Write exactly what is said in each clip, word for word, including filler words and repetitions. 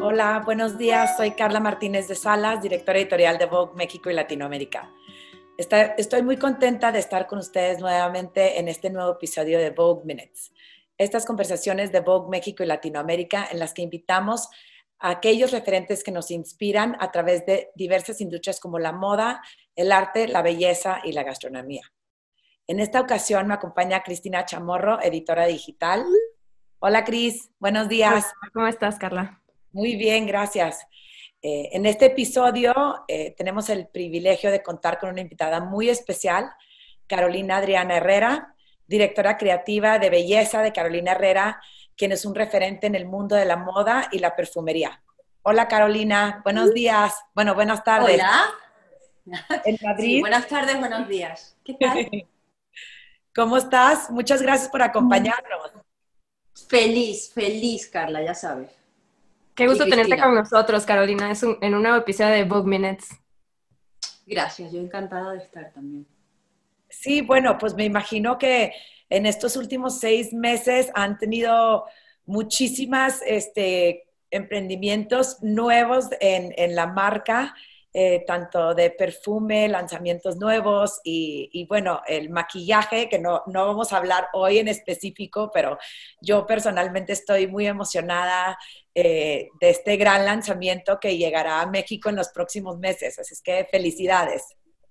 Hola, buenos días. Soy Carla Martínez de Salas, directora editorial de Vogue México y Latinoamérica. Está, estoy muy contenta de estar con ustedes nuevamente en este nuevo episodio de Vogue Minutes. Estas conversaciones de Vogue México y Latinoamérica en las que invitamos a aquellos referentes que nos inspiran a través de diversas industrias como la moda, el arte, la belleza y la gastronomía. En esta ocasión me acompaña Cristina Chamorro, editora digital. Hola, Cris. Buenos días. Hola, ¿cómo estás, Carla? Muy bien, gracias. Eh, en este episodio eh, tenemos el privilegio de contar con una invitada muy especial, Carolina Adriana Herrera, directora creativa de belleza de Carolina Herrera, quien es un referente en el mundo de la moda y la perfumería. Hola, Carolina. Buenos días. Bueno, buenas tardes. Hola. En Sí, Madrid. buenas tardes, buenos días. ¿Qué tal? ¿Cómo estás? Muchas gracias por acompañarnos. Feliz, feliz, Carla, ya sabes. Qué Y gusto tenerte Cristina. con nosotros, Carolina. Es un- en un nuevo episodio de Vogue Minutes. Gracias, yo encantada de estar también. Sí, bueno, pues me imagino que en estos últimos seis meses han tenido muchísimas este, emprendimientos nuevos en, en la marca, eh, tanto de perfume, lanzamientos nuevos y, y, bueno, el maquillaje, que no, no vamos a hablar hoy en específico, pero yo personalmente estoy muy emocionada eh, de este gran lanzamiento que llegará a México en los próximos meses. Así es que felicidades.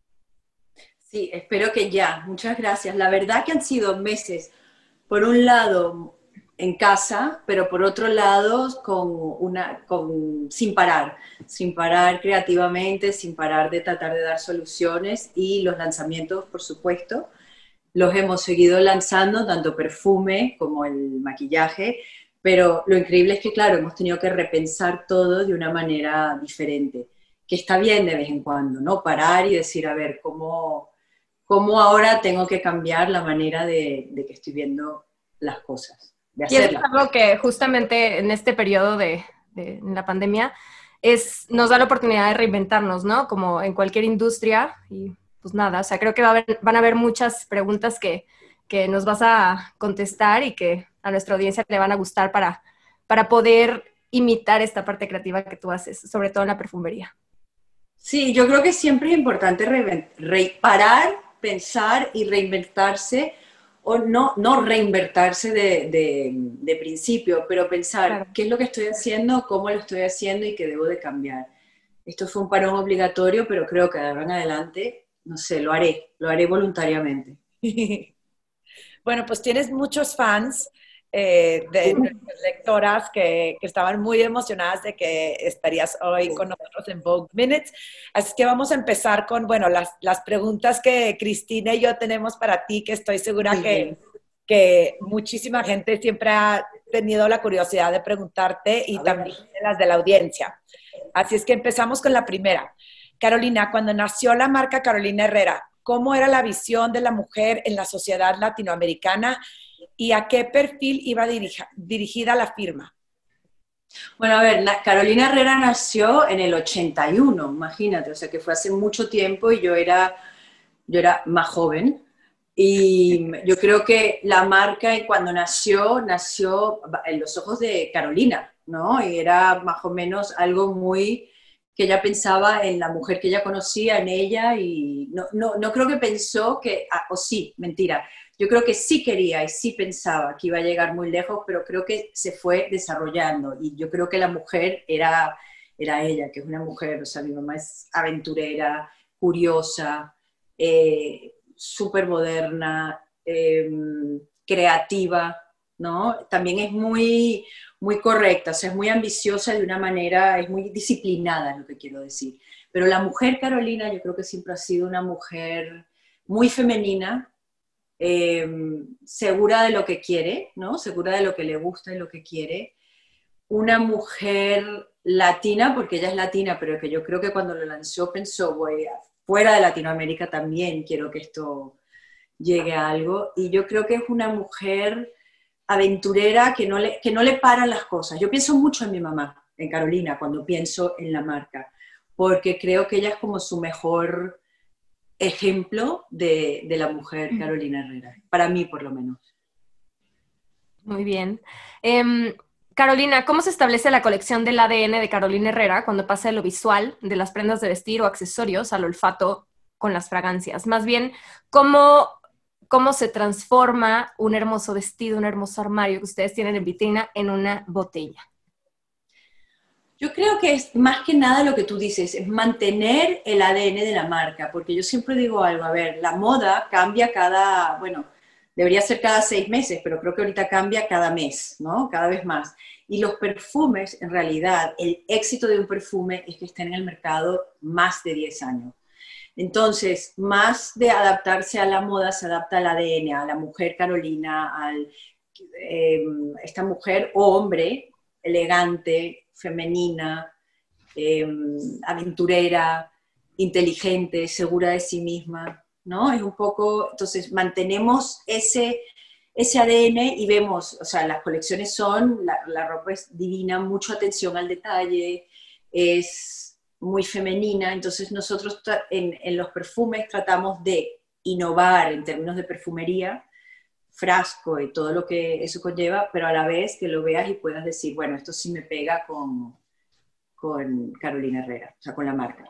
Sí, espero que ya. Muchas gracias. La verdad que han sido meses, por un lado en casa, pero por otro lado con una, con, sin parar, sin parar creativamente, sin parar de tratar de dar soluciones y los lanzamientos, por supuesto. Los hemos seguido lanzando, tanto perfume como el maquillaje, pero lo increíble es que, claro, hemos tenido que repensar todo de una manera diferente, que está bien de vez en cuando, ¿no? Parar y decir, a ver, ¿cómo, cómo ahora tengo que cambiar la manera de, de que estoy viendo las cosas, de Y eso hacer es las algo cosas? que justamente en este periodo de, de en la pandemia es, nos da la oportunidad de reinventarnos, ¿no? Como en cualquier industria. Y pues nada, o sea, creo que va a haber, van a haber muchas preguntas que, que nos vas a contestar y que a nuestra audiencia le van a gustar para, para poder imitar esta parte creativa que tú haces, sobre todo en la perfumería. Sí, yo creo que siempre es importante reinven- re- parar, pensar y reinventarse, o no, no reinventarse de, de- de principio, pero pensar Claro. qué es lo que estoy haciendo, cómo lo estoy haciendo y qué debo de cambiar. Esto fue un parón obligatorio, pero creo que de ahora en adelante, no sé, lo haré, lo haré voluntariamente. Bueno, pues tienes muchos fans eh, de nuestras lectoras que, que estaban muy emocionadas de que estarías hoy con nosotros en Vogue Minutes. Así que vamos a empezar con, bueno, las, las preguntas que Cristina y yo tenemos para ti, que estoy segura Muy que, bien. que muchísima gente siempre ha tenido la curiosidad de preguntarte y A ver. también las de la audiencia. Así es que empezamos con la primera. Carolina, cuando nació la marca Carolina Herrera, ¿cómo era la visión de la mujer en la sociedad latinoamericana y a qué perfil iba dirija, dirigida la firma? Bueno, a ver, na- Carolina Herrera nació en el ochenta y uno, imagínate, o sea que fue hace mucho tiempo y yo era, yo era más joven. Y yo creo que la marca cuando nació, nació en los ojos de Carolina, ¿no? Y era más o menos algo muy que ella pensaba en la mujer que ella conocía, en ella, y no, no, no creo que pensó que, ah, o sí, mentira, yo creo que sí quería y sí pensaba que iba a llegar muy lejos, pero creo que se fue desarrollando y yo creo que la mujer era, era ella, que es una mujer, o sea, mi mamá es aventurera, curiosa, eh, súper moderna, eh, creativa, ¿no? También es muy, muy correcta, o sea, es muy ambiciosa de una manera, es muy disciplinada, es lo que quiero decir. Pero la mujer Carolina yo creo que siempre ha sido una mujer muy femenina, eh, segura de lo que quiere, ¿no? Segura de lo que le gusta y lo que quiere. Una mujer latina, porque ella es latina, pero que yo creo que cuando lo lanzó pensó, voy a, fuera de Latinoamérica también quiero que esto llegue a algo. Y yo creo que es una mujer aventurera que no le, que no le paran las cosas. Yo pienso mucho en mi mamá, en Carolina, cuando pienso en la marca, porque creo que ella es como su mejor ejemplo de, de la mujer Carolina Herrera, para mí por lo menos. Muy bien. Eh, Carolina, ¿cómo se establece la colección del A D N de Carolina Herrera cuando pasa de lo visual, de las prendas de vestir o accesorios, al olfato con las fragancias? Más bien, ¿cómo, cómo se transforma un hermoso vestido, un hermoso armario que ustedes tienen en vitrina en una botella? Yo creo que es más que nada lo que tú dices, es mantener el A D N de la marca, porque yo siempre digo algo, a ver, la moda cambia cada, bueno, debería ser cada seis meses, pero creo que ahorita cambia cada mes, ¿no? Cada vez más. Y los perfumes, en realidad, el éxito de un perfume es que esté en el mercado más de diez años. Entonces, más de adaptarse a la moda, se adapta al A D N, a la mujer Carolina, a eh, esta mujer o hombre elegante, femenina, eh, aventurera, inteligente, segura de sí misma, ¿no? Es un poco, entonces mantenemos ese, ese A D N y vemos, o sea, las colecciones son, la, la ropa es divina, mucha atención al detalle, es muy femenina, entonces nosotros en, en los perfumes tratamos de innovar en términos de perfumería, frasco y todo lo que eso conlleva, pero a la vez que lo veas y puedas decir, bueno, esto sí me pega con, con Carolina Herrera, o sea, con la marca.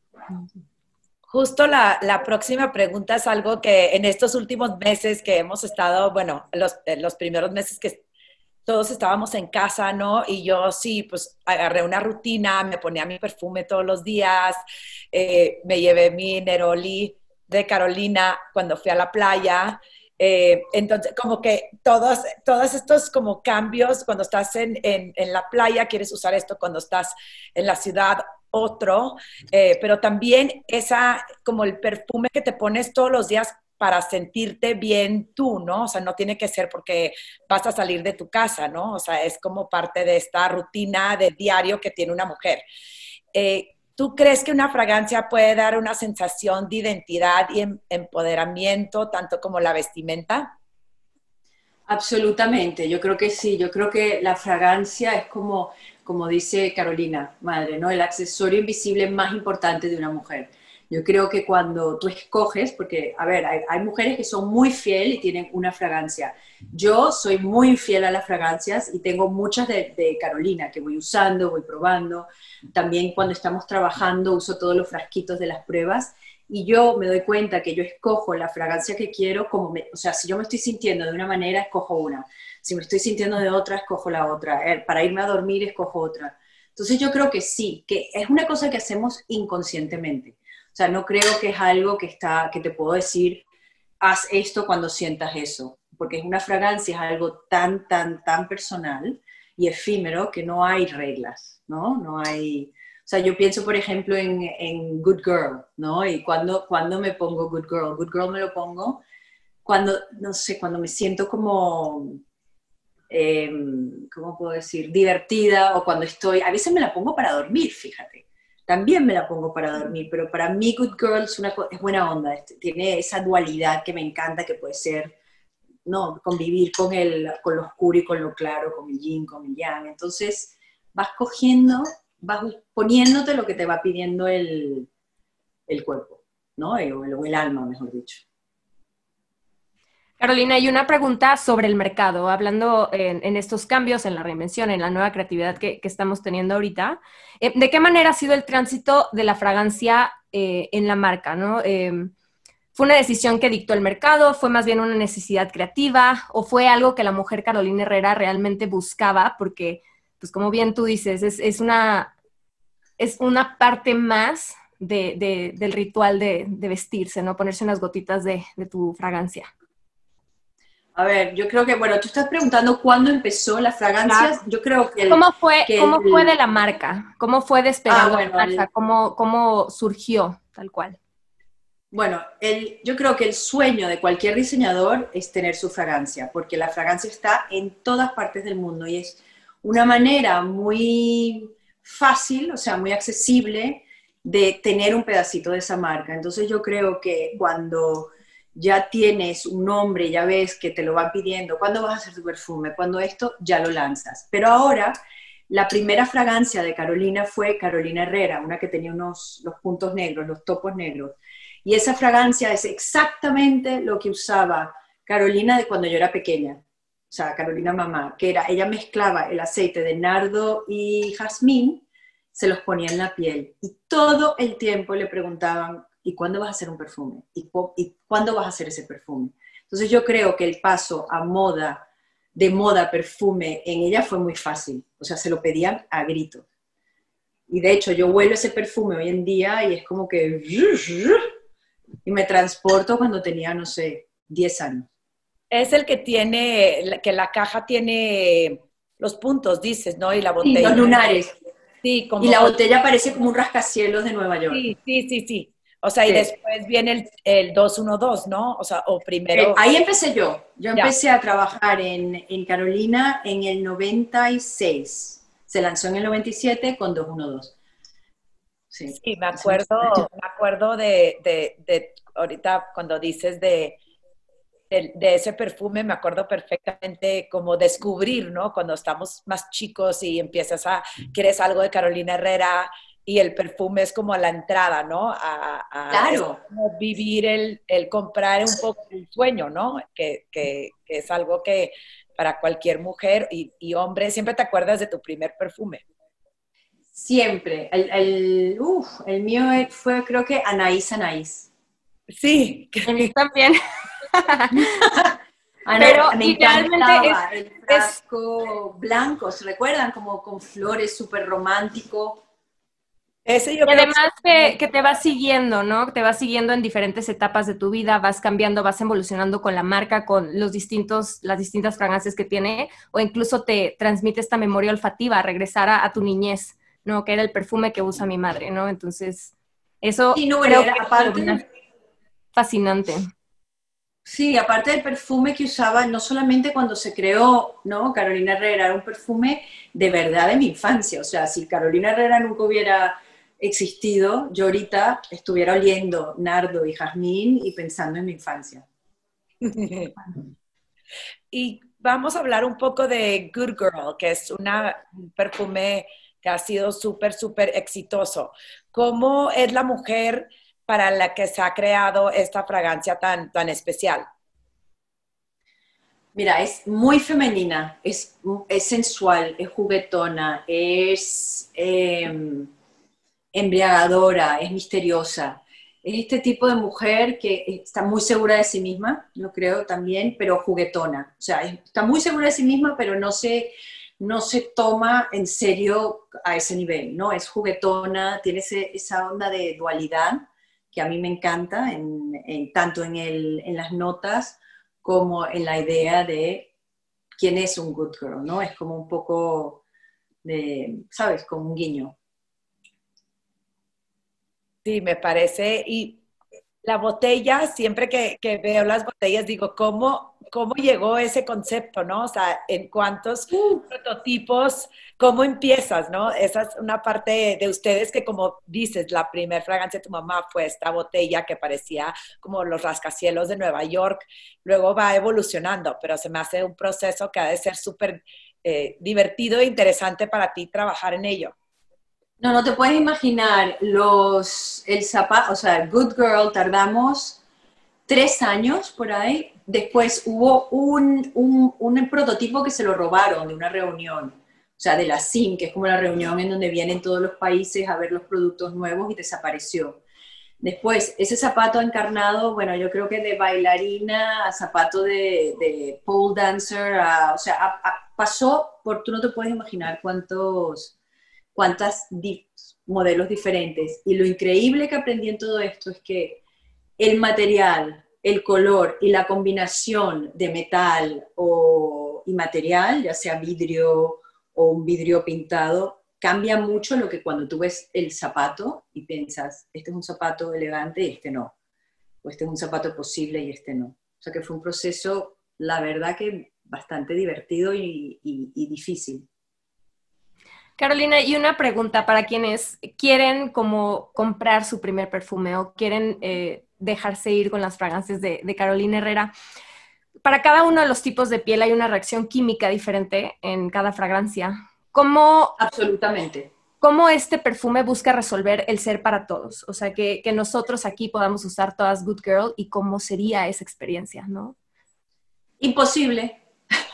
Justo la, la próxima pregunta es algo que en estos últimos meses que hemos estado, bueno, los, los primeros meses que todos estábamos en casa, ¿no? Y yo sí, pues agarré una rutina, me ponía mi perfume todos los días, eh, me llevé mi Neroli de Carolina cuando fui a la playa. Eh, entonces, como que todos, todos estos como cambios, cuando estás en, en, en la playa, quieres usar esto, cuando estás en la ciudad, otro, eh, pero también esa, como el perfume que te pones todos los días para sentirte bien tú, ¿no? O sea, no tiene que ser porque vas a salir de tu casa, ¿no? O sea, es como parte de esta rutina de diario que tiene una mujer. Eh, ¿Tú crees que una fragancia puede dar una sensación de identidad y em- empoderamiento, tanto como la vestimenta? Absolutamente, yo creo que sí, yo creo que la fragancia es como, como dice Carolina, madre, ¿no? El accesorio invisible más importante de una mujer. Yo creo que cuando tú escoges, porque, a ver, hay, hay mujeres que son muy fieles y tienen una fragancia. Yo soy muy fiel a las fragancias y tengo muchas de, de Carolina que voy usando, voy probando. También cuando estamos trabajando uso todos los frasquitos de las pruebas y yo me doy cuenta que yo escojo la fragancia que quiero, como me, o sea, si yo me estoy sintiendo de una manera, escojo una. Si me estoy sintiendo de otra, escojo la otra. Eh, para irme a dormir, escojo otra. Entonces yo creo que sí, que es una cosa que hacemos inconscientemente. O sea, no creo que es algo que, está, que te puedo decir, haz esto cuando sientas eso, porque es una fragancia, es algo tan, tan, tan personal y efímero que no hay reglas, ¿no? No hay... O sea, yo pienso, por ejemplo, en, en Good Girl, ¿no? Y cuando, cuando me pongo Good Girl, Good Girl me lo pongo cuando, no sé, cuando me siento como, eh, ¿cómo puedo decir? Divertida o cuando estoy, a veces me la pongo para dormir, fíjate. También me la pongo para dormir, pero para mí Good Girl es, una, es buena onda, tiene esa dualidad que me encanta, que puede ser, no, convivir con, el, con lo oscuro y con lo claro, con el yin, con el yang. Entonces vas cogiendo, vas poniéndote lo que te va pidiendo el, el cuerpo, ¿no? O el, o el alma, mejor dicho. Carolina, hay una pregunta sobre el mercado, hablando en, en estos cambios, en la reinvención, en la nueva creatividad que, que estamos teniendo ahorita. Eh, ¿De qué manera ha sido el tránsito de la fragancia eh, en la marca, ¿no? Eh, ¿Fue una decisión que dictó el mercado? ¿Fue más bien una necesidad creativa? ¿O fue algo que la mujer Carolina Herrera realmente buscaba? Porque, pues como bien tú dices, es, es, una, es una parte más de, de, del ritual de, de vestirse, ¿no? Ponerse unas gotitas de, de tu fragancia. A ver, yo creo que, bueno, tú estás preguntando cuándo empezó las fragancias. Claro. Yo creo que el... ¿Cómo fue, que cómo el, fue de la marca? ¿Cómo fue despegando ah, bueno, la marca? el, ¿Cómo, cómo surgió tal cual? bueno el, yo creo que el sueño de cualquier diseñador es tener su fragancia, porque la fragancia está en todas partes del mundo y es una manera muy fácil, o sea, muy accesible de tener un pedacito de esa marca. Entonces yo creo que cuando ya tienes un nombre, ya ves que te lo van pidiendo, ¿cuándo vas a hacer tu perfume? Cuando esto, ya lo lanzas. Pero ahora, la primera fragancia de Carolina fue Carolina Herrera, una que tenía unos, los puntos negros, los topos negros. Y esa fragancia es exactamente lo que usaba Carolina de cuando yo era pequeña. o sea, Carolina mamá, que era, ella mezclaba el aceite de nardo y jazmín, se los ponía en la piel, y todo el tiempo le preguntaban, ¿y cuándo vas a hacer un perfume? ¿Y, ¿Y cuándo vas a hacer ese perfume? Entonces yo creo que el paso a moda, de moda a perfume, en ella fue muy fácil, o sea, se lo pedían a gritos. Y de hecho yo huelo ese perfume hoy en día y es como que... y me transporto cuando tenía, no sé, diez años. Es el que tiene, que la caja tiene los puntos, dices, ¿no? Y la botella. Sí, los lunares. Sí, como... Y la botella parece como un rascacielos de Nueva York. Sí, sí, sí, sí. O sea, sí. Y después viene el, el dos uno dos, ¿no? O sea, o primero... Eh, ahí empecé yo. Yo empecé ya. a trabajar en, en Carolina en el noventa y seis. Se lanzó en el noventa y siete con dos uno dos. Sí, sí, me acuerdo, me acuerdo de, de, de ahorita cuando dices de, de, de ese perfume, me acuerdo perfectamente como descubrir, ¿no? Cuando estamos más chicos y empiezas a, quieres algo de Carolina Herrera y el perfume es como la entrada, ¿no? A, a claro. como vivir el, el comprar un poco el sueño, ¿no? Que, que, que es algo que para cualquier mujer y, y hombre, siempre te acuerdas de tu primer perfume. Siempre. El, el, uf, el mío fue, creo que, Anaís Anaís. Sí. A mí también. Ana, Pero me encantaba es, el frasco es, blanco, ¿se recuerdan? Como con flores, súper romántico. Ese yo y creo además que, que te vas siguiendo, ¿no? Te vas siguiendo en diferentes etapas de tu vida, vas cambiando, vas evolucionando con la marca, con los distintos, las distintas fragancias que tiene, o incluso te transmite esta memoria olfativa, regresar a, a tu niñez, ¿no? Que era el perfume que usa mi madre, ¿no? Entonces, eso sí, no, creo era, que aparte, es fascinante. Sí, aparte del perfume que usaba, no solamente cuando se creó, ¿no? Carolina Herrera, era un perfume de verdad de mi infancia. O sea, si Carolina Herrera nunca hubiera existido, yo ahorita estuviera oliendo nardo y jazmín y pensando en mi infancia. Y vamos a hablar un poco de Good Girl, que es una, un perfume que ha sido súper, súper exitoso. ¿Cómo es la mujer para la que se ha creado esta fragancia tan, tan especial? Mira, es muy femenina, es, es sensual, es juguetona, es eh, embriagadora, es misteriosa. Es este tipo de mujer que está muy segura de sí misma, yo creo también, pero juguetona. O sea, está muy segura de sí misma, pero no se, no se toma en serio a ese nivel, ¿no? Es juguetona, tiene ese, esa onda de dualidad que a mí me encanta, en, en, tanto en, el, en las notas como en la idea de quién es un good girl, ¿no? Es como un poco de, ¿sabes? Como un guiño. Sí, me parece. Y la botella, siempre que, que veo las botellas, digo, ¿cómo, ¿cómo llegó ese concepto, no? O sea, ¿en cuántos uh. prototipos? ¿Cómo empiezas, no? Esa es una parte de, de ustedes que, como dices, la primer fragancia de tu mamá fue esta botella que parecía como los rascacielos de Nueva York. Luego va evolucionando, pero se me hace un proceso que ha de ser súper eh, divertido e interesante para ti trabajar en ello. No, no te puedes imaginar los, el zapato, o sea, Good Girl, tardamos tres años por ahí. Después hubo un, un, un prototipo que se lo robaron de una reunión, o sea, de la C I M, que es como la reunión en donde vienen todos los países a ver los productos nuevos y desapareció. Después, ese zapato ha encarnado, bueno, yo creo que de bailarina a zapato de, de pole dancer, a, o sea, a, a, pasó por, tú no te puedes imaginar cuántos... cuántos di modelos diferentes. Y lo increíble que aprendí en todo esto es que el material, el color y la combinación de metal o, y material, ya sea vidrio o un vidrio pintado, cambia mucho lo que cuando tú ves el zapato y piensas, este es un zapato elegante y este no. O este es un zapato posible y este no. O sea que fue un proceso, la verdad que bastante divertido y, y, y difícil. Carolina, y una pregunta para quienes quieren como comprar su primer perfume o quieren eh, dejarse ir con las fragancias de, de Carolina Herrera. Para cada uno de los tipos de piel hay una reacción química diferente en cada fragancia. ¿Cómo, Absolutamente. ¿Cómo este perfume busca resolver el ser para todos? O sea, que, que nosotros aquí podamos usar todas Good Girl y cómo sería esa experiencia, ¿no? Imposible.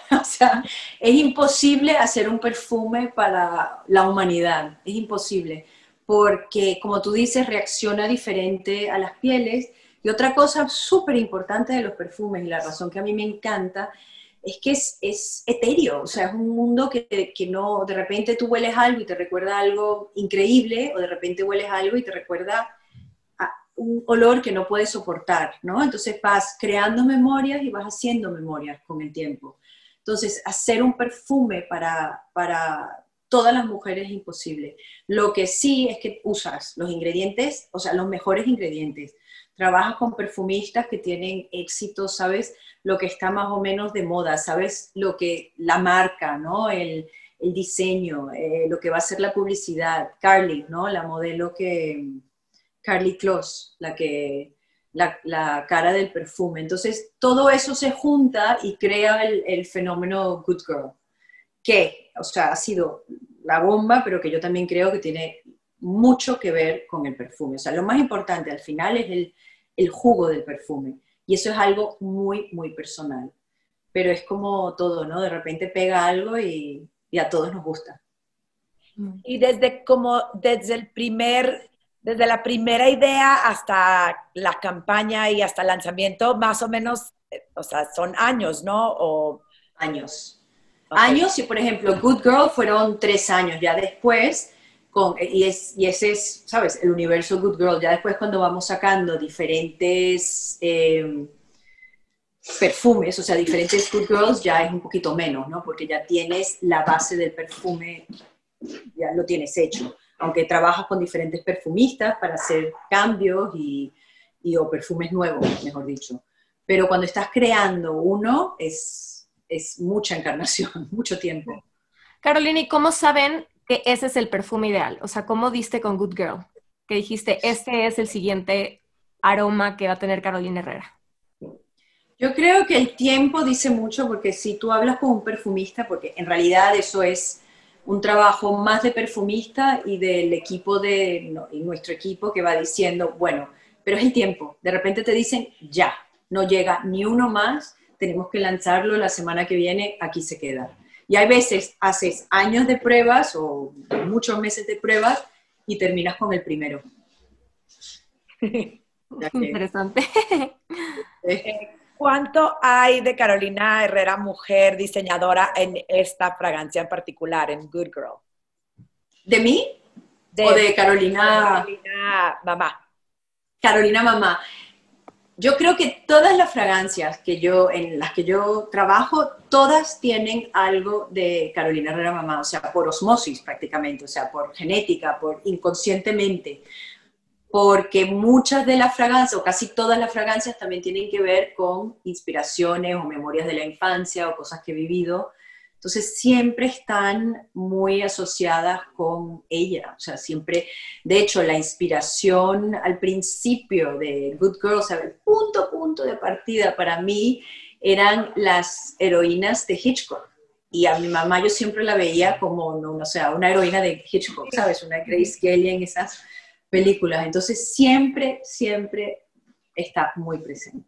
O sea, es imposible hacer un perfume para la humanidad, es imposible, porque como tú dices, reacciona diferente a las pieles. Y otra cosa súper importante de los perfumes, y la razón que a mí me encanta, es que es, es etéreo, o sea, es un mundo que, que no, de repente tú hueles algo y te recuerda algo increíble, o de repente hueles algo y te recuerda a un olor que no puedes soportar, ¿no? Entonces vas creando memorias y vas haciendo memorias con el tiempo. Entonces, hacer un perfume para, para todas las mujeres es imposible. Lo que sí es que usas los ingredientes, o sea, los mejores ingredientes. Trabajas con perfumistas que tienen éxito, sabes lo que está más o menos de moda, sabes lo que la marca, ¿no? El, el diseño, eh, lo que va a ser la publicidad. Carly, ¿no? La modelo que, Carly Kloss, la que, la, la cara del perfume. Entonces, todo eso se junta y crea el, el fenómeno Good Girl, que, o sea, ha sido la bomba, pero que yo también creo que tiene mucho que ver con el perfume. O sea, lo más importante al final es el, el jugo del perfume. Y eso es algo muy, muy personal. Pero es como todo, ¿no? De repente pega algo y, y a todos nos gusta. Y desde como, desde el primer, desde la primera idea hasta la campaña y hasta el lanzamiento, más o menos, eh, o sea, son años, ¿no? O... Años. Okay. Años, y por ejemplo, Good Girl fueron tres años. Ya después... Con, y, es, y ese es, ¿sabes? El universo Good Girl. Ya después cuando vamos sacando diferentes eh, perfumes, o sea, diferentes Good Girls, ya es un poquito menos, ¿no? Porque ya tienes la base del perfume, ya lo tienes hecho. Aunque trabajas con diferentes perfumistas para hacer cambios y, y o perfumes nuevos, mejor dicho. Pero cuando estás creando uno, es, es mucha encarnación, mucho tiempo. Carolina, ¿y cómo saben que ese es el perfume ideal? O sea, ¿cómo diste con Good Girl? Que dijiste, este es el siguiente aroma que va a tener Carolina Herrera. Yo creo que el tiempo dice mucho, porque si tú hablas con un perfumista, porque en realidad eso es un trabajo más de perfumista y del equipo de, no, y nuestro equipo que va diciendo, bueno, pero es el tiempo. De repente te dicen, ya, no llega ni uno más, tenemos que lanzarlo la semana que viene, aquí se queda. Y hay veces haces años de pruebas o muchos meses de pruebas y terminas con el primero. Interesante. Eh, ¿Cuánto hay de Carolina Herrera, mujer diseñadora, en esta fragancia en particular, en Good Girl? ¿De mí? De, ¿O de Carolina? Carolina Mamá. Carolina Mamá. Yo creo que todas las fragancias que yo, en las que yo trabajo, todas tienen algo de Carolina Herrera Mamá, o sea, por osmosis prácticamente, o sea, por genética, por inconscientemente, porque muchas de las fragancias, o casi todas las fragancias, también tienen que ver con inspiraciones o memorias de la infancia o cosas que he vivido. Entonces siempre están muy asociadas con ella, o sea, siempre, de hecho, la inspiración al principio de Good Girl, o sea, el punto, punto de partida para mí eran las heroínas de Hitchcock. Y a mi mamá yo siempre la veía como, no, o sea, una heroína de Hitchcock, ¿sabes? Una Grace Kelly en esas películas. Entonces siempre, siempre está muy presente.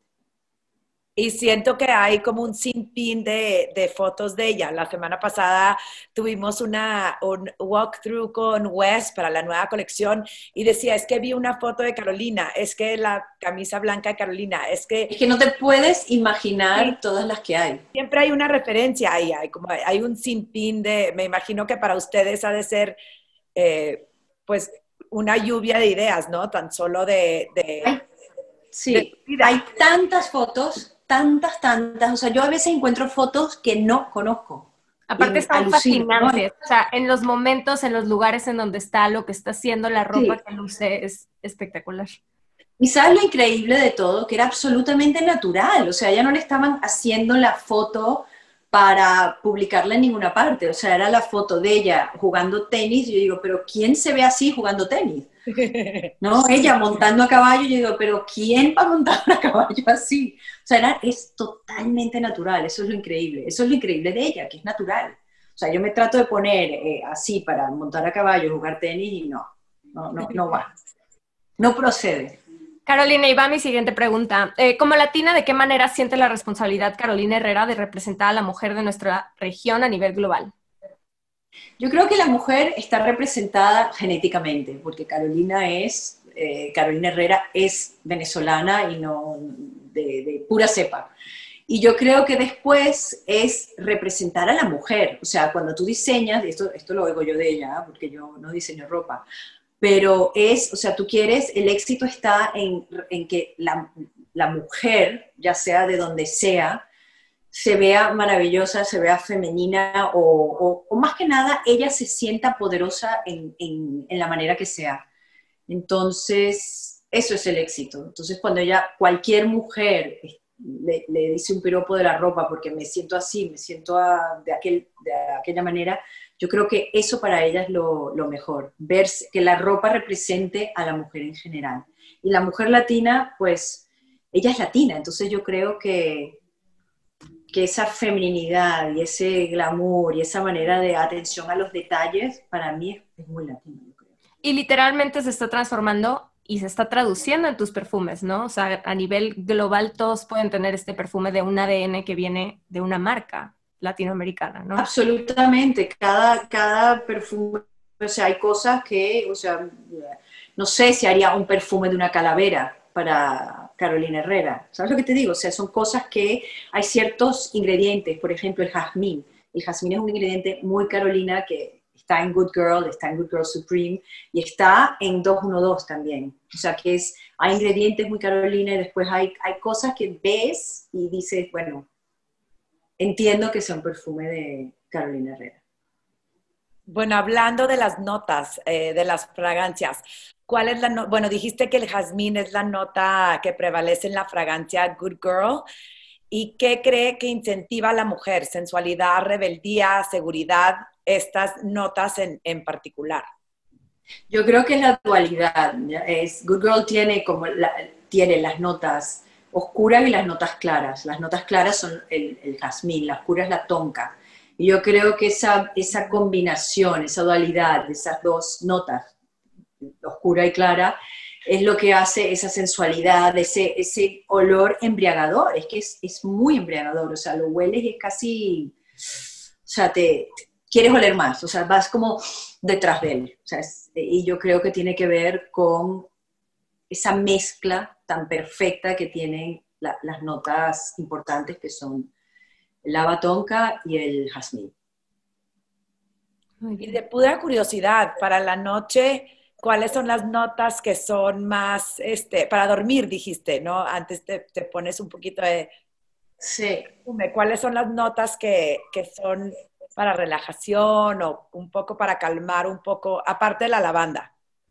Y siento que hay como un sinfín de, de fotos de ella. La semana pasada tuvimos una, un walkthrough con Wes para la nueva colección y decía, es que vi una foto de Carolina, es que la camisa blanca de Carolina, es que... Es que no te puedes imaginar sí, todas las que hay. Siempre hay una referencia ahí, hay, como, hay un sinfín de... Me imagino que para ustedes ha de ser, eh, pues, una lluvia de ideas, ¿no? Tan solo de... de Ay, sí, de hay tantas fotos... tantas, tantas, o sea, yo a veces encuentro fotos que no conozco. Aparte están fascinantes, ¿no? O sea, en los momentos, en los lugares en donde está, lo que está haciendo, la ropa sí. que luce, es espectacular. Y ¿sabes lo increíble de todo? Que era absolutamente natural, o sea, ya no le estaban haciendo la foto para publicarla en ninguna parte, o sea, era la foto de ella jugando tenis, y yo digo, pero ¿quién se ve así jugando tenis? No, ella montando a caballo, yo digo, pero ¿quién va a montar a caballo así? O sea, era, es totalmente natural, eso es lo increíble, eso es lo increíble de ella, que es natural. O sea, yo me trato de poner eh, así para montar a caballo, jugar tenis y no, no, no, no va, no procede. Carolina, y va mi siguiente pregunta. Eh, como latina, ¿de qué manera siente la responsabilidad Carolina Herrera de representar a la mujer de nuestra región a nivel global? Yo creo que la mujer está representada genéticamente, porque Carolina es, eh, Carolina Herrera es venezolana y no de, de pura cepa. Y yo creo que después es representar a la mujer. O sea, cuando tú diseñas, y esto, esto lo oigo yo de ella, porque yo no diseño ropa, pero es, o sea, tú quieres, el éxito está en, en que la, la mujer, ya sea de donde sea, se vea maravillosa, se vea femenina o, o, o más que nada ella se sienta poderosa en, en, en la manera que sea. Entonces, eso es el éxito. Entonces, cuando ella, cualquier mujer le, le dice un piropo de la ropa porque me siento así, me siento a, de, aquel, de aquella manera, yo creo que eso para ella es lo, lo mejor, ver que la ropa represente a la mujer en general. Y la mujer latina, pues, ella es latina, entonces yo creo que, que esa feminidad y ese glamour y esa manera de atención a los detalles, para mí es, es muy latina, yo creo. Y literalmente se está transformando y se está traduciendo en tus perfumes, ¿no? O sea, a nivel global todos pueden tener este perfume de un A D N que viene de una marca latinoamericana, ¿no? Absolutamente, cada, cada perfume, o sea, hay cosas que, o sea, no sé si haría un perfume de una calavera para Carolina Herrera, ¿sabes lo que te digo? O sea, son cosas que hay ciertos ingredientes, por ejemplo, el jazmín. El jazmín es un ingrediente muy Carolina que está en Good Girl, está en Good Girl Supreme y está en dos uno dos también. O sea, que es, hay ingredientes muy Carolina y después hay, hay cosas que ves y dices, bueno, entiendo que sea un perfume de Carolina Herrera. Bueno, hablando de las notas, eh, de las fragancias, ¿cuál es la no- bueno, dijiste que el jazmín es la nota que prevalece en la fragancia Good Girl. ¿Y qué cree que incentiva a la mujer? Sensualidad, rebeldía, seguridad, estas notas en, en particular. Yo creo que es la dualidad. ¿Ya? Es, Good Girl tiene, como la, tiene las notas oscuras y las notas claras. Las notas claras son el, el jazmín, la oscura es la tonka. Y yo creo que esa, esa combinación, esa dualidad de esas dos notas, oscura y clara, es lo que hace esa sensualidad, ese, ese olor embriagador. Es que es, es muy embriagador, o sea, lo hueles y es casi, o sea, te, te quieres oler más, o sea, vas como detrás de él. O sea, es, y yo creo que tiene que ver con esa mezcla tan perfecta que tienen la, las notas importantes que son el haba tonka y el jazmín. Y de pura curiosidad, para la noche, ¿cuáles son las notas que son más, este, para dormir, dijiste, ¿no? Antes te, te pones un poquito de Sí. perfume. ¿Cuáles son las notas que, que son para relajación o un poco para calmar un poco, aparte de la lavanda?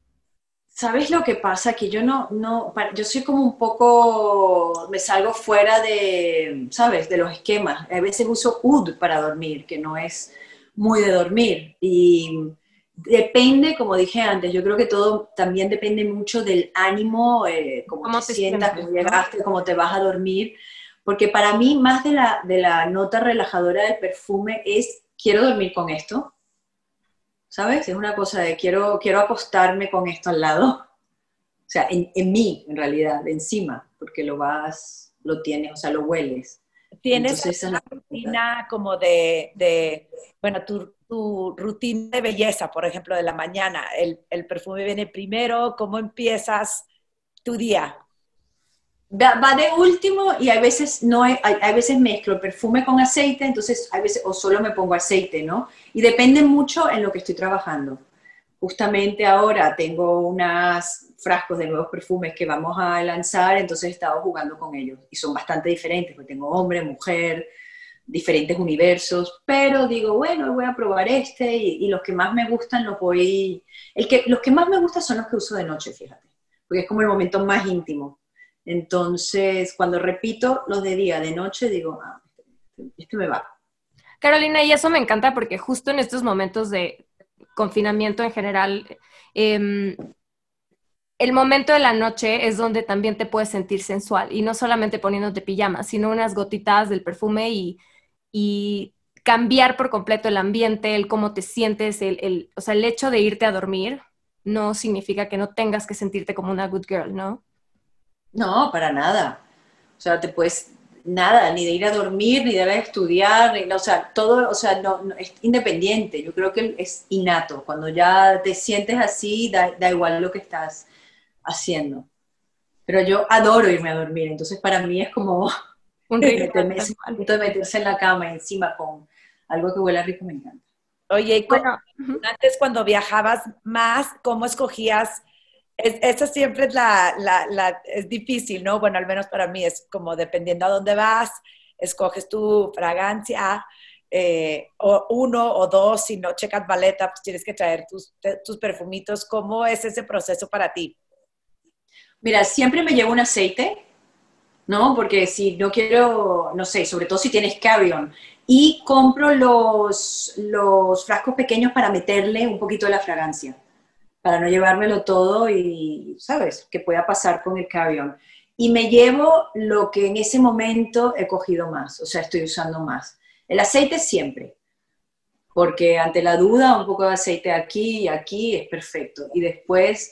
¿Sabes lo que pasa? Que yo no, no, yo soy como un poco, me salgo fuera de, ¿sabes? De los esquemas. A veces uso oud para dormir, que no es muy de dormir. Y depende, como dije antes, yo creo que todo también depende mucho del ánimo, eh, cómo, ¿Cómo te te sientas, sientes, cómo no? llegaste, cómo te vas a dormir. Porque para mí, más de la, de la nota relajadora del perfume es, quiero dormir con esto. ¿Sabes? Es una cosa de quiero, quiero acostarme con esto al lado. O sea, en, en mí, en realidad, encima, porque lo vas, lo tienes, o sea, lo hueles. ¿Tienes Entonces, esa es una la rutina como de, de bueno, tu, tu rutina de belleza, por ejemplo, de la mañana? ¿El, el perfume viene primero? ¿Cómo empiezas tu día? Va, va de último y a veces no hay, hay, hay veces mezclo perfume con aceite, entonces hay veces o solo me pongo aceite, ¿no? Y depende mucho en lo que estoy trabajando. Justamente ahora tengo unos frascos de nuevos perfumes que vamos a lanzar, entonces he estado jugando con ellos y son bastante diferentes, porque tengo hombre, mujer, diferentes universos, pero digo, bueno, voy a probar este y, y los que más me gustan los voy... El que, los que más me gustan son los que uso de noche, fíjate, porque es como el momento más íntimo. Entonces, cuando repito los de día, de noche, digo, ah, este, este me va. Carolina, y eso me encanta porque justo en estos momentos de confinamiento en general, eh, el momento de la noche es donde también te puedes sentir sensual y no solamente poniéndote pijamas, sino unas gotitas del perfume y, y cambiar por completo el ambiente, el cómo te sientes, el, el, o sea, el hecho de irte a dormir no significa que no tengas que sentirte como una good girl, ¿no? No, para nada. O sea, te puedes, nada, ni de ir a dormir, ni de ir a estudiar, ni- o sea, todo, o sea, no, no, es independiente. Yo creo que es innato. Cuando ya te sientes así, da, da igual lo que estás haciendo. Pero yo adoro irme a dormir, entonces para mí es como Un ritual, meterme, tal ese cual. momento de meterse en la cama y encima con algo que huele rico, me encanta. Oye, y co- Bueno, ujú. antes cuando viajabas más, ¿cómo escogías? Es, esa siempre es la, la, la- es difícil, ¿no? Bueno, al menos para mí es como dependiendo a dónde vas, escoges tu fragancia, eh, o uno o dos, si no checas baleta, pues tienes que traer tus, te- tus perfumitos. ¿Cómo es ese proceso para ti? Mira, siempre me llevo un aceite, ¿no? Porque si no quiero, no sé, sobre todo si tienes carry-on, y compro los, los frascos pequeños para meterle un poquito de la fragancia, para no llevármelo todo y, ¿sabes?, qué pueda pasar con el carry-on. Y me llevo lo que en ese momento he cogido más, o sea, estoy usando más. El aceite siempre, porque ante la duda, un poco de aceite aquí y aquí es perfecto. Y después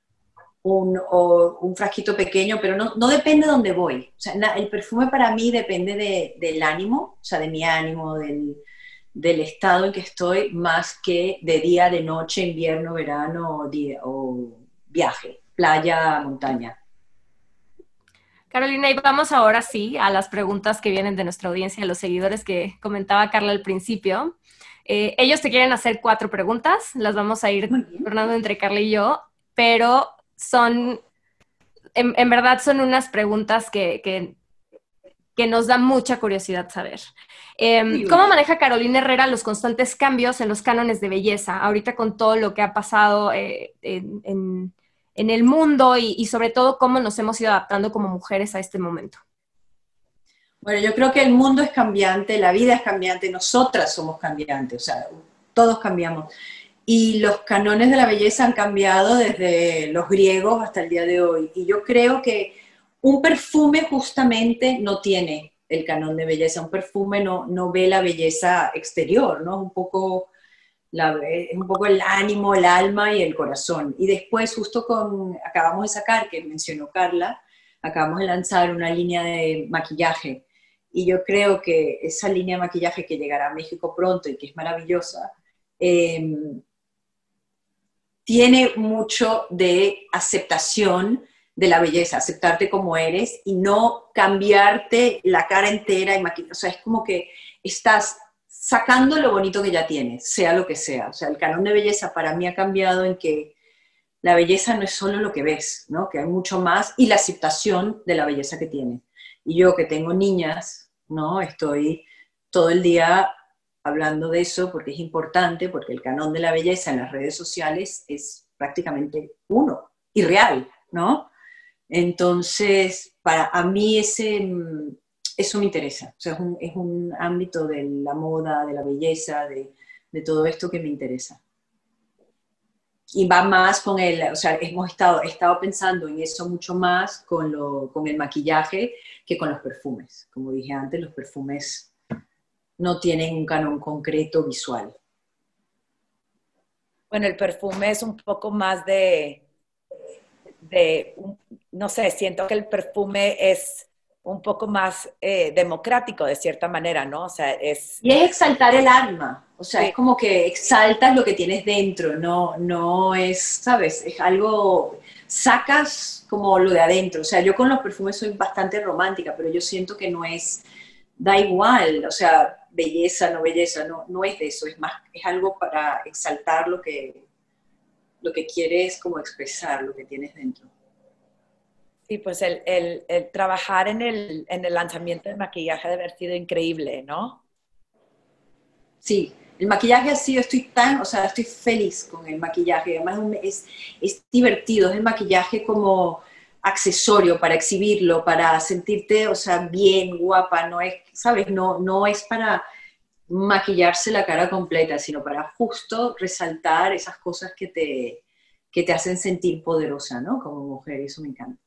un, o un frasquito pequeño, pero no, no depende de dónde voy. O sea, na- el perfume para mí depende de, del ánimo, o sea, de mi ánimo, del, del estado en que estoy, más que de día, de noche, invierno, verano o, día, o viaje, playa, montaña. Carolina, y vamos ahora sí a las preguntas que vienen de nuestra audiencia, los seguidores que comentaba Carla al principio. Eh, ellos te quieren hacer cuatro preguntas, las vamos a ir Muy bien. turnando entre Carla y yo, pero son, en, en verdad son unas preguntas que, que, que nos da mucha curiosidad saber. Eh, Uy, ¿Cómo uy. maneja Carolina Herrera los constantes cambios en los cánones de belleza? Ahorita con todo lo que ha pasado eh, en, en, en, el mundo y, y sobre todo cómo nos hemos ido adaptando como mujeres a este momento. Bueno, yo creo que el mundo es cambiante, la vida es cambiante, nosotras somos cambiantes, o sea, todos cambiamos. Y los canones de la belleza han cambiado desde los griegos hasta el día de hoy. Y yo creo que un perfume justamente no tiene el canon de belleza. Un perfume no, no ve la belleza exterior, ¿no? Un poco, la, es un poco el ánimo, el alma y el corazón. Y después, justo con, acabamos de sacar, que mencionó Carla, acabamos de lanzar una línea de maquillaje. Y yo creo que esa línea de maquillaje que llegará a México pronto y que es maravillosa, eh, tiene mucho de aceptación de la belleza, aceptarte como eres y no cambiarte la cara entera y maquillar. O sea, es como que estás sacando lo bonito que ya tienes, sea lo que sea. O sea, el canon de belleza para mí ha cambiado en que la belleza no es solo lo que ves, ¿no? Que hay mucho más y la aceptación de la belleza que tienes. Y yo que tengo niñas, ¿no? Estoy todo el día hablando de eso porque es importante, porque el canon de la belleza en las redes sociales es prácticamente uno, irreal, ¿no? Entonces, para a mí ese, eso me interesa. O sea, es un, es un ámbito de la moda, de la belleza, de, de todo esto que me interesa. Y va más con el, o sea, hemos estado, he estado pensando en eso mucho más con, lo, con el maquillaje que con los perfumes. Como dije antes, los perfumes no tienen un canon concreto visual. Bueno, el perfume es un poco más de, de no sé, siento que el perfume es un poco más eh, democrático de cierta manera, ¿no? O sea, es... Y es exaltar el alma, o sea, Sí. es como que exaltas lo que tienes dentro, no, no es, ¿sabes? Es algo, sacas como lo de adentro, o sea, yo con los perfumes soy bastante romántica, pero yo siento que no es, da igual, o sea, belleza, no belleza, no, no es de eso, es más, es algo para exaltar lo que, lo que quieres como expresar, lo que tienes dentro. Sí, pues el, el, el trabajar en el, en el lanzamiento de maquillaje debe haber sido increíble, ¿no? Sí, el maquillaje ha sido, estoy tan, o sea, estoy feliz con el maquillaje, además es, es divertido, es el maquillaje como accesorio para exhibirlo, para sentirte, o sea, bien, guapa, no es, ¿sabes? No, no es para maquillarse la cara completa, sino para justo resaltar esas cosas que te, que te hacen sentir poderosa, ¿no? Como mujer, eso me encanta.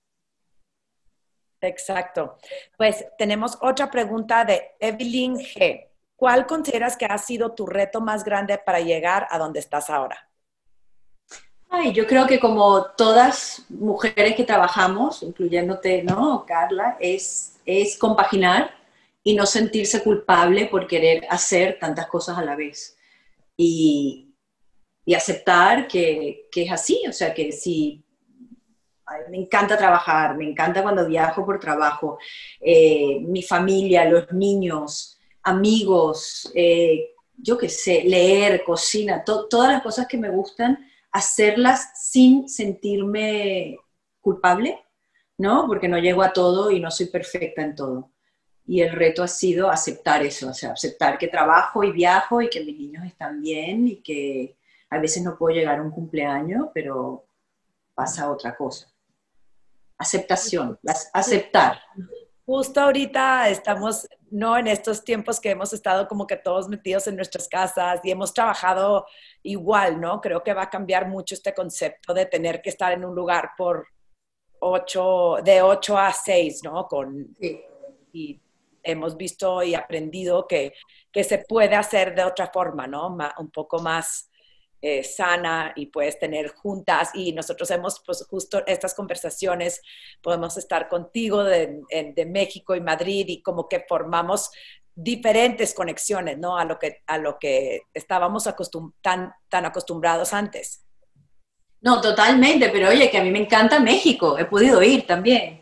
Exacto. Pues tenemos otra pregunta de Evelyn G. ¿Cuál consideras que ha sido tu reto más grande para llegar a donde estás ahora? Ay, yo creo que como todas mujeres que trabajamos, incluyéndote, ¿no, Carla? Es, es compaginar y no sentirse culpable por querer hacer tantas cosas a la vez. Y, y aceptar que, que es así, o sea, que si ay, me encanta trabajar, me encanta cuando viajo por trabajo, eh, mi familia, los niños, amigos, eh, yo qué sé, leer, cocina, to- todas las cosas que me gustan, hacerlas sin sentirme culpable, ¿no? Porque no llego a todo y no soy perfecta en todo. Y el reto ha sido aceptar eso, o sea, aceptar que trabajo y viajo y que mis niños están bien y que a veces no puedo llegar a un cumpleaños, pero pasa otra cosa. Aceptación, las- aceptar. Justo ahorita estamos, no en estos tiempos que hemos estado como que todos metidos en nuestras casas y hemos trabajado igual, ¿no? Creo que va a cambiar mucho este concepto de tener que estar en un lugar por ocho, de ocho a seis, ¿no? Con, Sí. y hemos visto y aprendido que, que se puede hacer de otra forma, ¿no? Ma- un poco más eh, sana y puedes tener juntas y nosotros hemos pues justo estas conversaciones, podemos estar contigo de, en- de México y Madrid y como que formamos diferentes conexiones, ¿no? A lo que, a lo que estábamos acostum tan, tan acostumbrados antes. No, totalmente, pero oye, que a mí me encanta México, he podido ir también.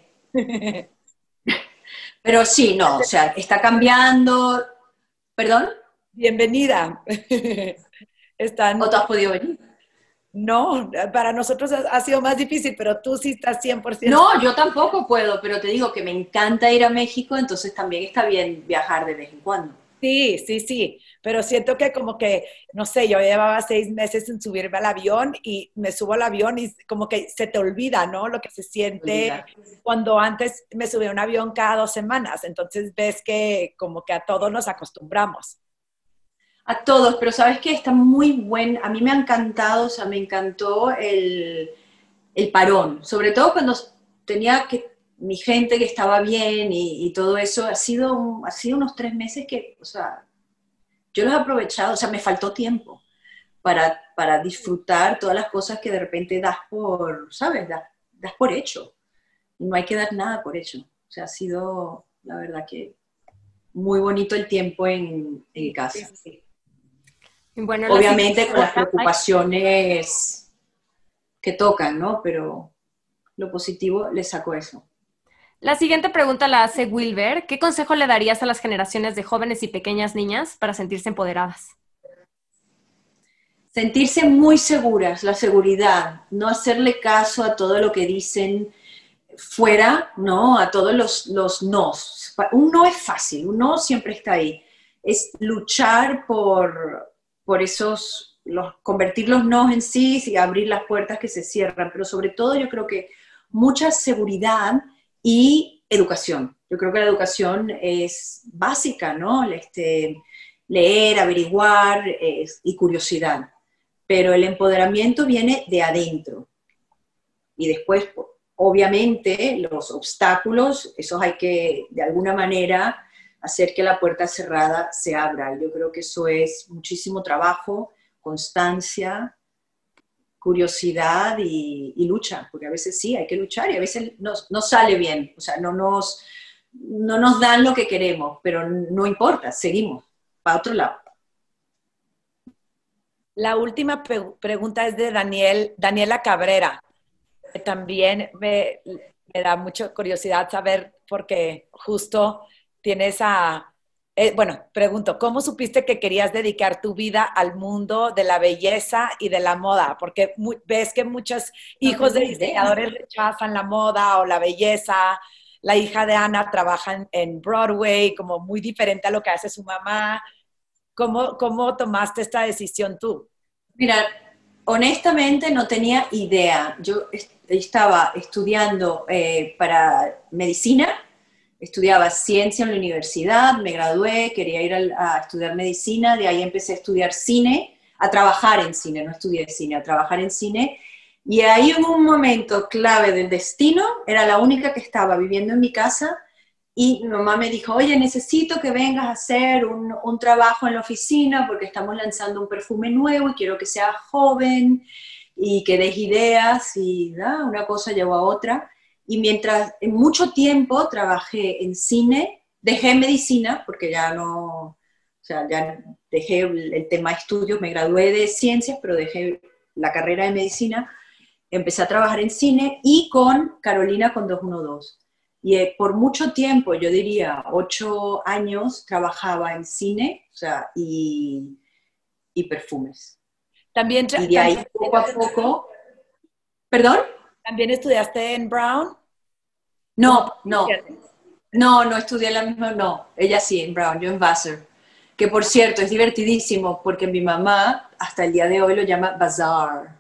Pero sí, no, o sea, está cambiando. ¿Perdón? Bienvenida. ¿O Están, tú has podido venir? no, para nosotros ha, ha sido más difícil, pero tú sí estás cien por ciento. No, yo tampoco puedo, pero te digo que me encanta ir a México, entonces también está bien viajar de vez en cuando. Sí, sí, sí, pero siento que como que, no sé, yo llevaba seis meses sin subirme al avión y me subo al avión y como que se te olvida, ¿no? Lo que se siente Olvidar. cuando antes me subía a un avión cada dos semanas, entonces ves que como que a todos nos acostumbramos. A todos, pero sabes que está muy buen, a mí me ha encantado, o sea, me encantó el, el parón, sobre todo cuando tenía que, mi gente que estaba bien y, y todo eso, ha sido, un- ha sido unos tres meses que, o sea, yo los he aprovechado, o sea, me faltó tiempo para, para disfrutar todas las cosas que de repente das por, ¿sabes? Das, das por hecho, y no hay que dar nada por hecho, o sea, ha sido, la verdad que muy bonito el tiempo en, en Sí, sí, casa. sí. Y bueno, la siguiente Obviamente con las pregunta, ay, preocupaciones que tocan, ¿no? Pero lo positivo le sacó eso. la siguiente pregunta la hace Wilber. ¿Qué consejo le darías a las generaciones de jóvenes y pequeñas niñas para sentirse empoderadas? Sentirse muy seguras, la seguridad, no hacerle caso a todo lo que dicen fuera, ¿no? A todos los, los nos. Un no es fácil, un no siempre está ahí. Es luchar por, por esos, los, convertir los nos en sí y abrir las puertas que se cierran, pero sobre todo yo creo que mucha seguridad y educación. Yo creo que la educación es básica, ¿no? Este, leer, averiguar es, y curiosidad, pero el empoderamiento viene de adentro y después obviamente los obstáculos, esos hay que de alguna manera hacer que la puerta cerrada se abra. Yo creo que eso es muchísimo trabajo, constancia, curiosidad y, y lucha, porque a veces sí, hay que luchar y a veces no, no sale bien, o sea, no nos, no nos dan lo que queremos, pero no importa, seguimos para otro lado. La última pe pregunta es de Daniel, Daniela Cabrera, que también me, me da mucha curiosidad saber porque justo tienes a, eh, bueno, pregunto, ¿cómo supiste que querías dedicar tu vida al mundo de la belleza y de la moda? Porque mu ves que muchos No hijos de tengo idea. diseñadores rechazan la moda o la belleza. La hija de Ana trabaja en, en Broadway, como muy diferente a lo que hace su mamá. ¿Cómo, cómo tomaste esta decisión tú? Mira, honestamente no tenía idea. Yo est estaba estudiando eh, para medicina, estudiaba ciencia en la universidad, me gradué, quería ir a, a estudiar medicina, de ahí empecé a estudiar cine, a trabajar en cine, no estudié cine, a trabajar en cine, y ahí en un momento clave del destino, era la única que estaba viviendo en mi casa, y mi mamá me dijo, oye, necesito que vengas a hacer un, un trabajo en la oficina porque estamos lanzando un perfume nuevo y quiero que sea joven y que des ideas y ¿no? una cosa llevó a otra. Y mientras, en mucho tiempo trabajé en cine, dejé medicina porque ya no, o sea, ya dejé el, el tema de estudios, me gradué de ciencias, pero dejé la carrera de medicina, empecé a trabajar en cine y con Carolina con doscientos doce. Y eh, por mucho tiempo, yo diría ocho años, trabajaba en cine, o sea, y, y perfumes. También, y de ahí poco a poco... ¿Perdón? ¿También estudiaste en Brown? No, no. No, no estudié la misma, no. Ella sí, en Brown, yo en Vassar. Que por cierto, es divertidísimo porque mi mamá hasta el día de hoy lo llama Bazaar.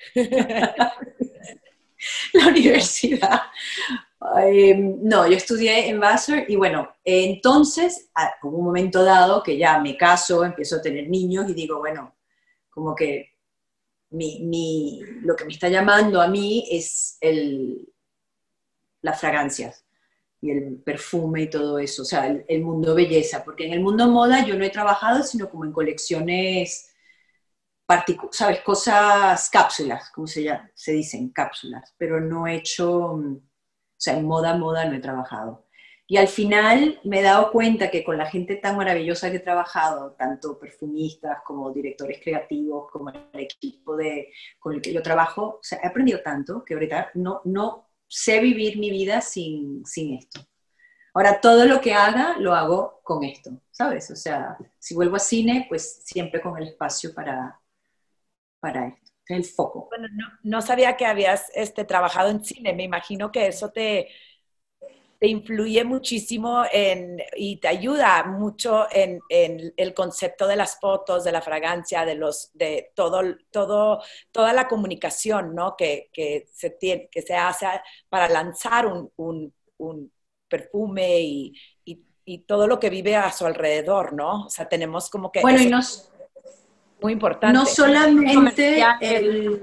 La universidad. Eh, no, yo estudié en Vassar y bueno, eh, entonces, hubo un momento dado que ya me caso, empiezo a tener niños y digo, bueno, como que mi, mi, lo que me está llamando a mí es el, las fragancias y el perfume y todo eso, o sea, el, el mundo belleza, porque en el mundo moda yo no he trabajado sino como en colecciones, ¿sabes? Cosas, cápsulas, como se, llama, se dicen, cápsulas, pero no he hecho... O sea, en moda, moda no he trabajado. Y al final me he dado cuenta que con la gente tan maravillosa que he trabajado, tanto perfumistas como directores creativos, como el equipo de, con el que yo trabajo, o sea, he aprendido tanto que ahorita no, no sé vivir mi vida sin, sin esto. Ahora, todo lo que haga, lo hago con esto, ¿sabes? O sea, si vuelvo a cine, pues siempre con el espacio para, para esto. El foco. Bueno, no, no sabía que habías este, trabajado en cine. Me imagino que eso te, te influye muchísimo en, y te ayuda mucho en, en el concepto de las fotos, de la fragancia, de, los, de todo, todo, toda la comunicación, ¿no? que, que, se tiene, que se hace para lanzar un, un, un perfume y, y, y todo lo que vive a su alrededor, ¿no? O sea, tenemos como que... Bueno, y nos... Muy importante. No solamente el...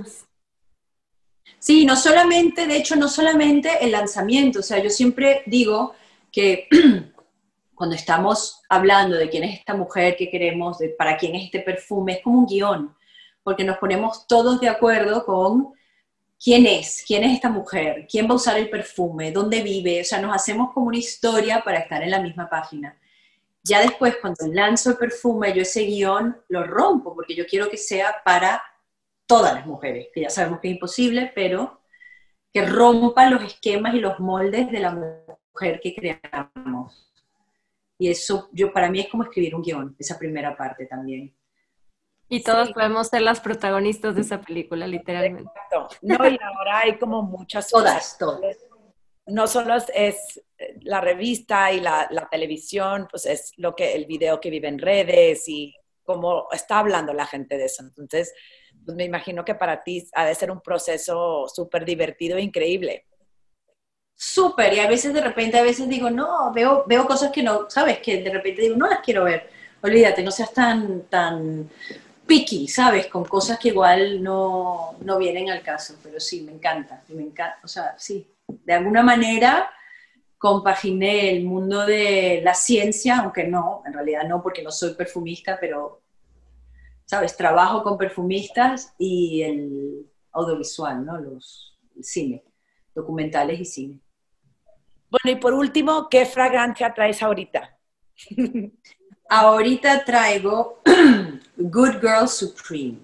Sí, no solamente, de hecho, no solamente el lanzamiento. O sea, yo siempre digo que cuando estamos hablando de quién es esta mujer que queremos, de para quién es este perfume, es como un guión, porque nos ponemos todos de acuerdo con quién es, quién es esta mujer, quién va a usar el perfume, dónde vive. O sea, nos hacemos como una historia para estar en la misma página. Ya después, cuando lanzo el perfume, yo ese guión lo rompo, porque yo quiero que sea para todas las mujeres, que ya sabemos que es imposible, pero que rompa los esquemas y los moldes de la mujer que creamos. Y eso, yo, para mí es como escribir un guión, esa primera parte también. Y todos sí. podemos ser las protagonistas de esa película, literalmente. Exacto. No, y ahora hay como muchas todas, cosas. Todas, No solo es la revista y la, la televisión, pues es lo que, el video que vive en redes y cómo está hablando la gente de eso. Entonces, pues me imagino que para ti ha de ser un proceso súper divertido e increíble. Súper, y a veces de repente, a veces digo, no, veo, veo cosas que no, ¿sabes? Que de repente digo, no las quiero ver. Olvídate, no seas tan, tan picky, ¿sabes? Con cosas que igual no, no vienen al caso, pero sí, me encanta, me encanta, o sea, sí. De alguna manera compaginé el mundo de la ciencia, aunque no, en realidad no, porque no soy perfumista, pero, ¿sabes? Trabajo con perfumistas y el audiovisual, ¿no? Los, el cine, documentales y cine. Bueno, y por último, ¿qué fragancia traes ahorita? Ahorita traigo Good Girl Supreme.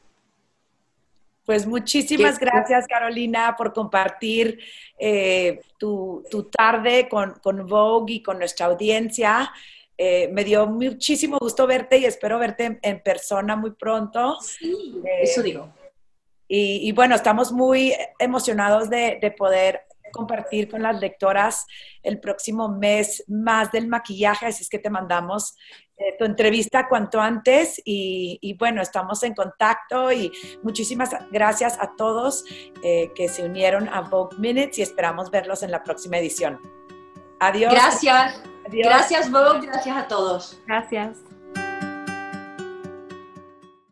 Pues muchísimas gracias, Carolina, por compartir eh, tu, tu tarde con, con Vogue y con nuestra audiencia. Eh, me dio muchísimo gusto verte y espero verte en, en persona muy pronto. Sí, eh, eso digo. Y, y bueno, estamos muy emocionados de, de poder compartir con las lectoras el próximo mes más del maquillaje, así es que te mandamos eh, tu entrevista cuanto antes y, y bueno, estamos en contacto y muchísimas gracias a todos eh, que se unieron a Vogue Minutes y esperamos verlos en la próxima edición. Adiós. Gracias. Adiós. Gracias, Vogue. Gracias a todos. Gracias.